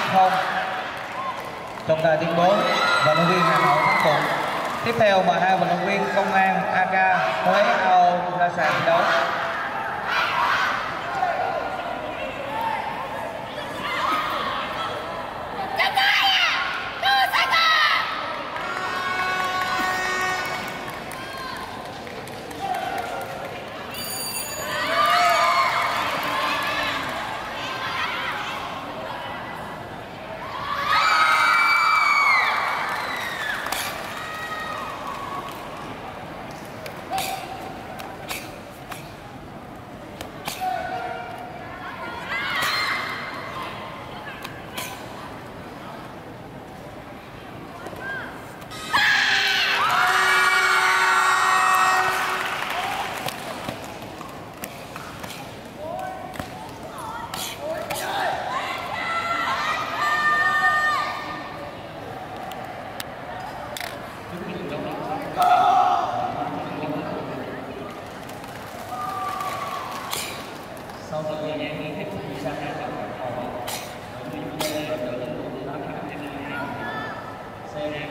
1-0. Trọng tài tuyên bố vận động viên Hà Nội thắng cuộc. Tiếp theo mời hai vận động viên Công an AK Huế AO ra sàn thi đấu. Sau thời gian nghi thức thì sang hai trận cầu đội tuyển Huế đội lên đội đá thắng 22 C2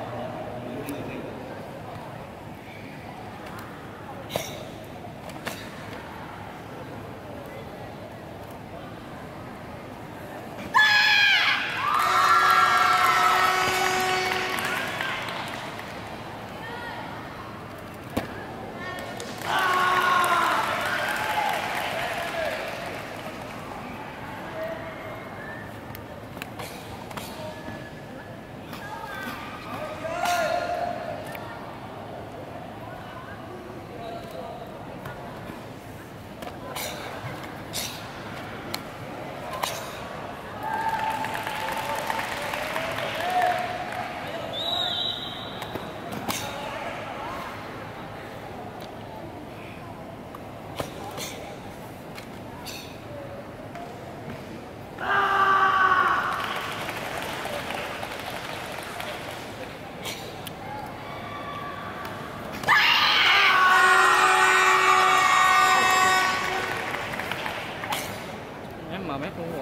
mở mép luôn rồi.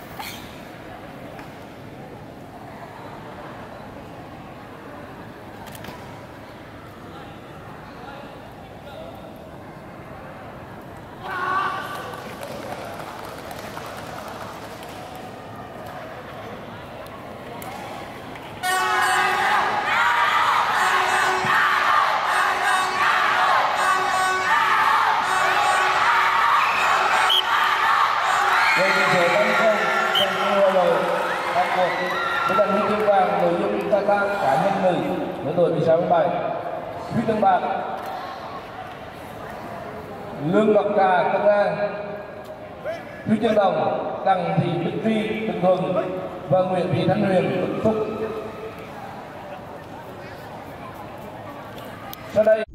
Về tỷ số 3-0 dành cho đội Hàn Quốc với giành huy chương vàng nội dung kata cá nhân nữ với tuổi 17. Huy chương bạc Lương Ngọc Trà Công an, huy chương đồng Đặng Thị Bích Phi Bình Thuận và Nguyễn Thị Thanh Huyền Vĩnh Phúc. Sau đây